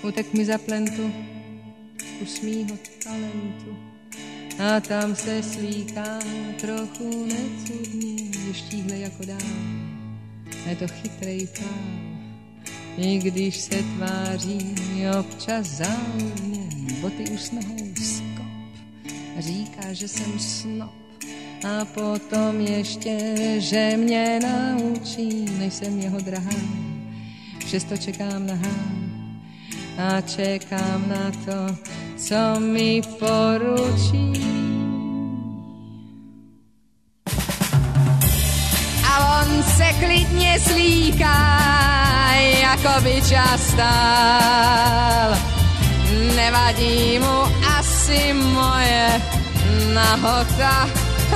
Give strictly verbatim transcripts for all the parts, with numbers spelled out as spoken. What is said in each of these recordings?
Utek mi za plentu kus mýho talentu a tam se slíká trochu necudně, štíhle jako dám. Je to chytrej pán, i když se tváří občas záludně, boty už s nohou skop a říká, že jsem snob. A potom ještě, že mě naučí, nejsem jeho drahá, přesto čekám nahá a čekám na to, co mi poručí. A on se klidně slíká, jako by čas stál. Nevadí mu asi moje nahota.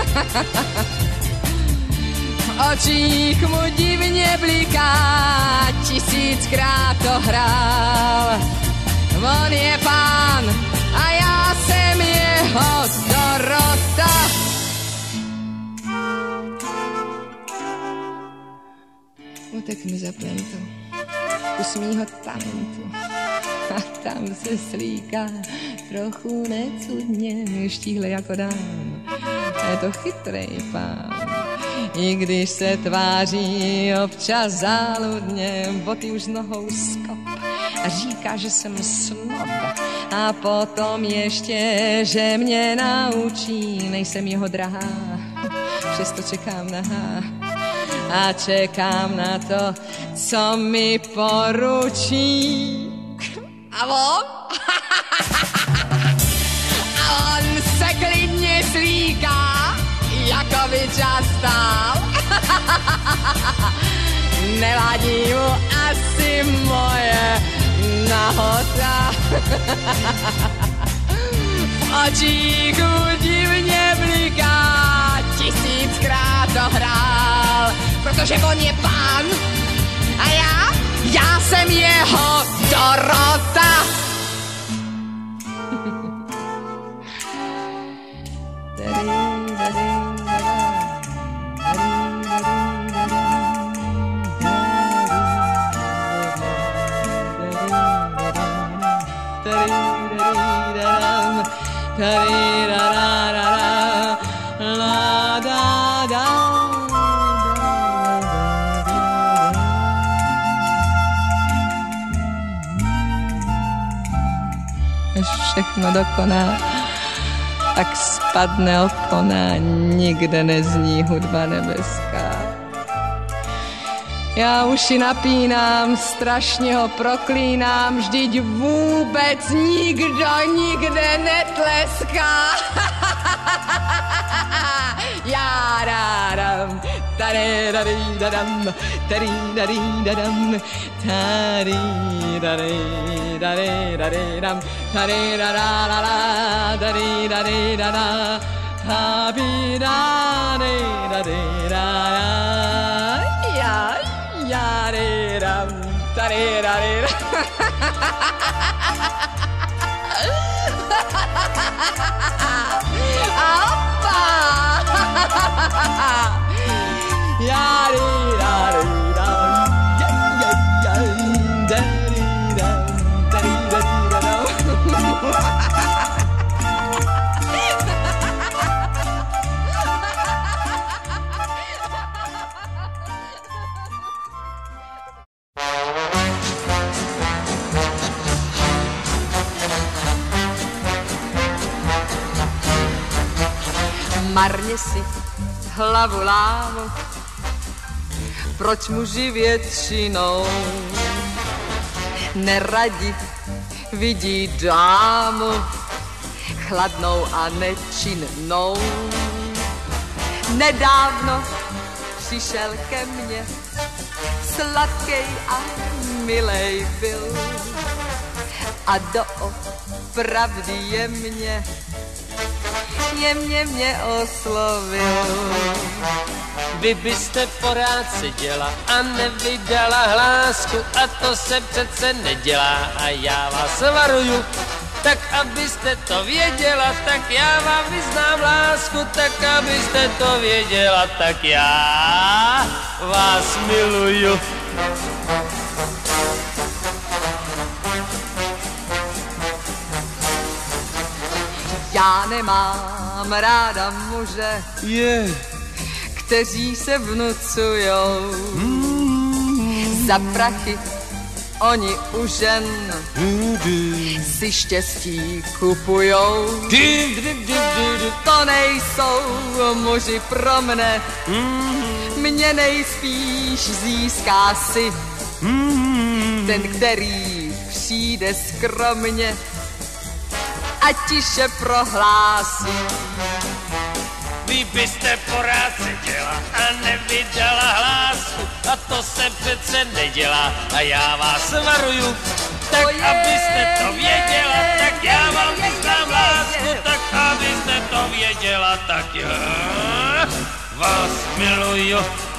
V očích mu divně bliká, tisíckrát to hrál. On je pán a já jsem jeho Dorota. Utek mi za plentu kus mýho talentu a tam se slíká trochu necudně, štíhle jako dám. Je to chytrej pán, i když se tváří občas záludně, boty už s nohou skop a říká, že jsem snob. A potom ještě, že mě naučí, nejsem jeho drahá, přesto čekám nahá a čekám na to, co mi poručí. A on? A on se klidně slíká, jako by čas stál. Nevadí mu asi moje nahota. V očích mu divně bliká, tisíckrát to hrál, protože on je pán a já, já jsem jeho Dorota. Až všechno dokoná, tak spadne opona, nikde nezní hudba nebeská. Já uši napínám, strašně ho proklínám, vždyť vůbec nikdo nikde netleská. Já rádám, tady tady dadam, tady tady dadam, tady tady tady tady dam, tady da da da da, tady tady da da, tady da da da da, já já dam, tady tady. Opa! Já dam, marně si hlavu lámu, proč muži většinou neradi vidí dámu chladnou a nečinnou. Nedávno přišel ke mně, sladkej a milej byl a doopravdy jemně jemně mě oslovil. Vy byste porád seděla a nevydala hlásku a to se přece nedělá a já vás varuju. Tak abyste to věděla, tak já vám vyznám lásku, tak abyste to věděla, tak já vás miluju. Já nemám ráda muže, yeah. kteří se vnucujou mm. za prachy. Oni u žen si štěstí kupujou. To nejsou muži pro mne, mě nejspíš získá si ten, který přijde skromně a tiše prohlásí. Vy byste porád seděla a nevydala hlásku, a to se přece nedělá a já vás varuju. Tak abyste to věděla, tak já vám vyznám lásku, tak abyste to věděla, tak já vás miluju.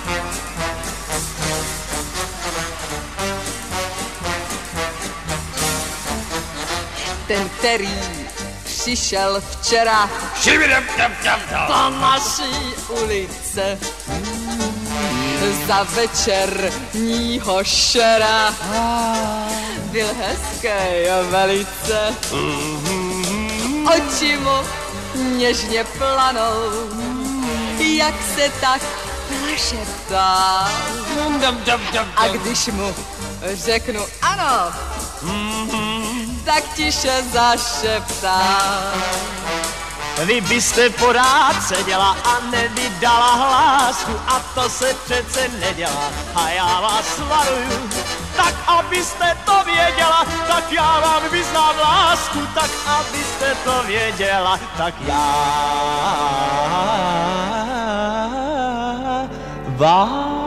Ten, který přišel včera po naší ulice za večerního šera, byl hezký velice, oči mu něžně planou, jak se tak našeptá. A když mu řeknu ano, tak tiše zašeptá. Vy byste porád seděla a nevydala hlásku, a to se přece nedělá a já vás varuju. Tak abyste to věděla, tak já vám vyznám lásku, tak abyste to věděla, tak já vás